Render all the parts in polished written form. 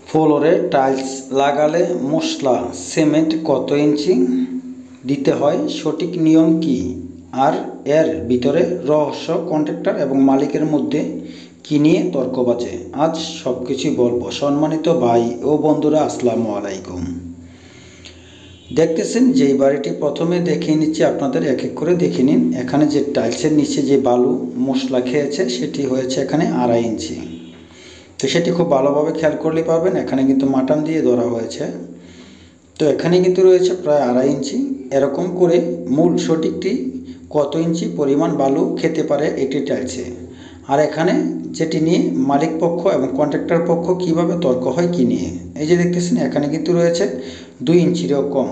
ফ্লোরে টাইলস লাগালে মশলা সিমেন্ট কত ইঞ্চি দিতে হয়, সঠিক নিয়ম কি, আর এর ভিতরে রহস্য কন্ট্রাক্টর এবং মালিকের মধ্যে কি নিয়ে তর্ক বাজে। আজ সব কিছুই বলবো। সম্মানিত ভাই ও বন্ধুরা, আসসালামু আলাইকুম। দেখতেছেন যে এই বাড়িটি প্রথমে দেখিয়ে নিচ্ছি আপনাদের, এক এক করে দেখে নিন। এখানে যে টাইলসের নিচে যে বালু মশলা খেয়েছে সেটি হয়েছে এখানে 2.5 ইঞ্চি। তো সেটি খুব ভালোভাবে খেয়াল করলে পাবেন। এখানে কিন্তু মাটান দিয়ে ধরা হয়েছে। তো এখানে কিন্তু রয়েছে প্রায় 2.5 ইঞ্চি। এরকম করে মূল সঠিকটি কত ইঞ্চি পরিমাণ বালু খেতে পারে একটি টাইলসে, আর এখানে যেটি নিয়ে মালিক পক্ষ এবং কন্ট্রাক্টর পক্ষ কিভাবে তর্ক হয় কি নিয়ে। এই যে দেখতেছেন এখানে কিন্তু রয়েছে 2 ইঞ্চিরও কম,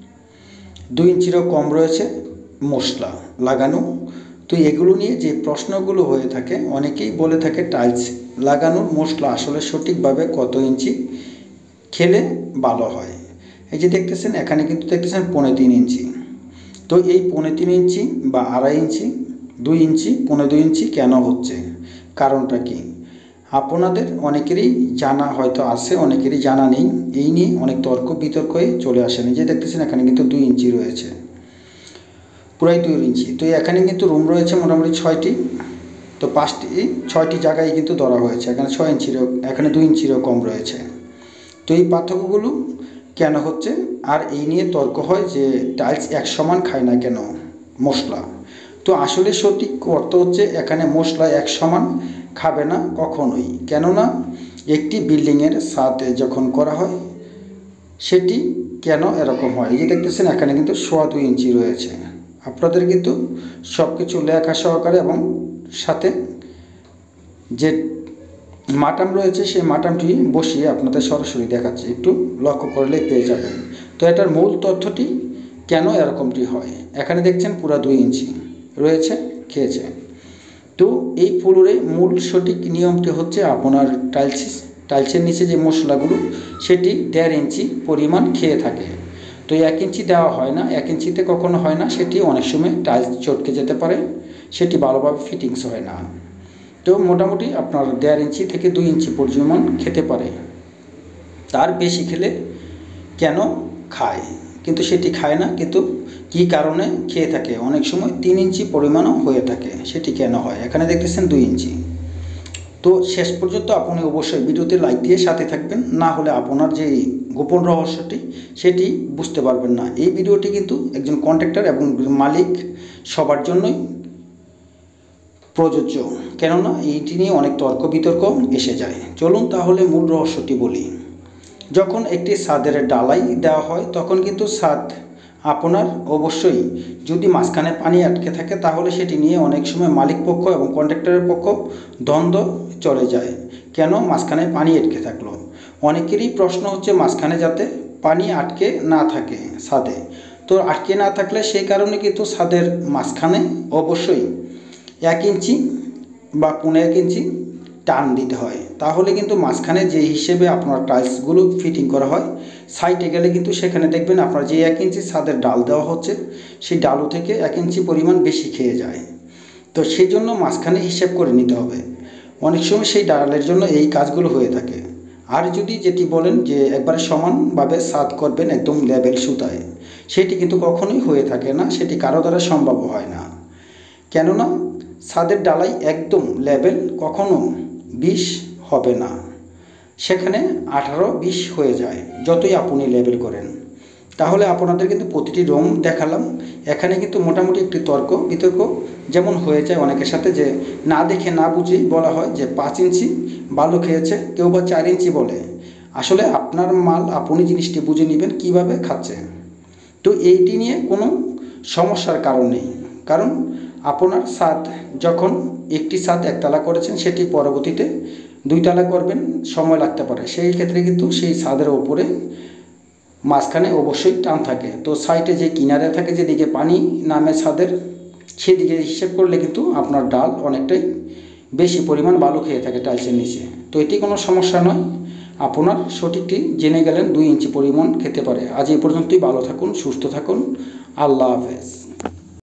2 ইঞ্চিরও কম রয়েছে মশলা লাগানো। তো এগুলো নিয়ে যে প্রশ্নগুলো হয়ে থাকে, অনেকেই বলে থাকে টাইলস লাগানোর মশলা আসলে সঠিকভাবে কত ইঞ্চি খেলে ভালো হয়। এই যে দেখতেছেন এখানে কিন্তু দেখতেছেন 3.5 ইঞ্চি। তো এই 3.5 ইঞ্চি বা 2.5 ইঞ্চি, 2 ইঞ্চি, 2.5 ইঞ্চি কেন হচ্ছে, কারণটা কি আপনাদের অনেকেরই জানা হয়তো আছে, অনেকেরই জানা নেই। এই নিয়ে অনেক তর্ক বিতর্ক হয়ে চলে আসেন। এই যে দেখতেছেন এখানে কিন্তু 2 ইঞ্চি রয়েছে, পুরাই 2 ইঞ্চি। তো এখানে কিন্তু রুম রয়েছে মোটামুটি 6টি। তো 6টি জায়গায় কিন্তু ধরা হয়েছে। এখানে 6 ইঞ্চিরও, এখানে 2 ইঞ্চিরও কম রয়েছে। তো এই পার্থক্যগুলো কেন হচ্ছে, আর এই নিয়ে তর্ক হয় যে টাইলস এক সমান খায় না কেন মশলা। তো আসলে সঠিক অর্থ হচ্ছে এখানে মশলা এক সমান খাবে না কখনোই। কেননা একটি বিল্ডিংয়ের সাথে যখন করা হয় সেটি কেন এরকম হয়। এই যে দেখতেছেন এখানে কিন্তু 2.25 ইঞ্চি রয়েছে। আপনাদের কিন্তু সব কিছু লেখা সহকারে এবং সাথে যে মাটাম রয়েছে সেই মাটামটি বসিয়ে আপনাদের সরাসরি দেখাচ্ছি, একটু লক্ষ্য করলে পেয়ে যাবেন। তো এটার মূল তথ্যটি কেন এরকমটি হয়। এখানে দেখছেন পুরা 2 ইঞ্চি রয়েছে খেয়েছে। তো এই ফ্লোরে মূল সঠিক নিয়মটি হচ্ছে আপনার টাইলসের নিচে যে মশলাগুলো সেটি 1.5 ইঞ্চি পরিমাণ খেয়ে থাকে। তো 1 ইঞ্চি দেওয়া হয় না, 1 ইঞ্চিতে কখনো হয় না। সেটি অনেক সময় টাইলস চটকে যেতে পারে, সেটি ভালোভাবে ফিটিংস হয় না। তো মোটামুটি আপনার 1.5 ইঞ্চি থেকে 2 ইঞ্চি পরিমাণ খেতে পারে। তার বেশি খেলে কেন খায়, কিন্তু সেটি খায় না। কিন্তু কী কারণে খেয়ে থাকে, অনেক সময় 3 ইঞ্চি পরিমাণও হয়ে থাকে। সেটি কেন হয়, এখানে দেখতেছেন 2 ইঞ্চি। তো শেষ পর্যন্ত আপনি অবশ্যই ভিডিওতে লাইক দিয়ে সাথে থাকবেন, না হলে আপনার যে গোপন রহস্যটি সেটি বুঝতে পারবেন না। এই ভিডিওটি কিন্তু একজন কন্ট্রাক্টর এবং মালিক সবার জন্যই প্রযোজ্য, কেননা এইটি নিয়ে অনেক তর্ক বিতর্ক এসে যায়। চলুন তাহলে মূল রহস্যটি বলি। যখন একটি ছাদের ডালাই দেওয়া হয় তখন কিন্তু ছাদ আপনার অবশ্যই যদি মাঝখানে পানি আটকে থাকে তাহলে সেটি নিয়ে অনেক সময় মালিক পক্ষ এবং কন্ট্রাক্টরের পক্ষ দ্বন্দ্ব চলে যায়। কেন মাঝখানে পানি আটকে থাকলো, অনেকেরই প্রশ্ন হচ্ছে মাঝখানে যাতে পানি আটকে না থাকে ছাদে। তো আটকে না থাকলে সেই কারণে কিন্তু ছাদের মাঝখানে অবশ্যই 1 ইঞ্চি বা 1.5 ইঞ্চি টান দিতে হয়। তাহলে কিন্তু মাঝখানে যে হিসেবে আপনার টাইলসগুলো ফিটিং করা হয়, সাইডে গেলে কিন্তু সেখানে দেখবেন আপনার যে 1 ইঞ্চি ছাদের ডাল দেওয়া হচ্ছে সেই ডালু থেকে 1 ইঞ্চি পরিমাণ বেশি খেয়ে যায়। তো সেই জন্য মাঝখানে হিসেব করে নিতে হবে। অনেক সময় সেই ডালের জন্য এই কাজগুলো হয়ে থাকে। আর যদি যেটি বলেন যে একবারে সমানভাবে ছাদ করবেন একদম লেভেল সুতায়, সেটি কিন্তু কখনোই হয়ে থাকে না, সেটি কারো দ্বারা সম্ভব হয় না। কেননা ছাদের ডালাই একদম লেভেল কখনো 20 হবে না, সেখানে 18-20 হয়ে যায় যতই আপনি লেভেল করেন। তাহলে আপনাদের কিন্তু প্রতিটি রুম দেখালাম। এখানে কিন্তু মোটামুটি একটি তর্ক বিতর্ক যেমন হয়ে যায় অনেকের সাথে, যে না দেখে না বুঝেই বলা হয় যে 5 ইঞ্চি বালু খেয়েছে, কেউ বা 4 ইঞ্চি বলে। আসলে আপনার মাল আপনি জিনিসটি বুঝে নেবেন কীভাবে খাচ্ছে। তো এইটি নিয়ে কোনো সমস্যার কারণ নেই, কারণ আপনার ছাদ যখন একটি ছাদ একতলা করেছেন সেটি পরবর্তীতে 2 তলা করবেন, সময় লাগতে পারে। সেই ক্ষেত্রে কিন্তু সেই ছাদের ওপরে মাঝখানে অবশ্যই টান থাকে। তো সাইডে যে কিনারে থাকে, যেদিকে পানি নামে ছাদের, সেদিকে হিসেব করলে কিন্তু আপনার ডাল অনেকটাই বেশি পরিমাণ বালু খেয়ে থাকে টাইলসের নিচে। তো এটি কোনো সমস্যা নয়, আপনার সঠিকটি জেনে গেলেন 2 ইঞ্চি পরিমাণ খেতে পারে। আজ এই পর্যন্তই। ভালো থাকুন, সুস্থ থাকুন, আল্লাহ হাফেজ।